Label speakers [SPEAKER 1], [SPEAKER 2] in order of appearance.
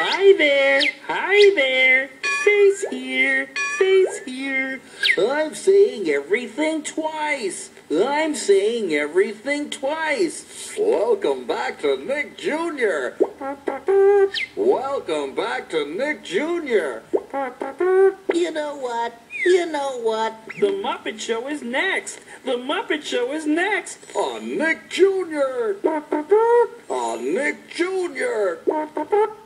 [SPEAKER 1] Hi there. Hi there. Face here. Face here. I'm saying everything twice. I'm saying everything twice. Welcome back to Nick Jr. Welcome back to Nick Jr.
[SPEAKER 2] You know what? You know what?
[SPEAKER 1] The Muppet Show is next. The Muppet Show is next. On Nick Jr. On Nick Jr.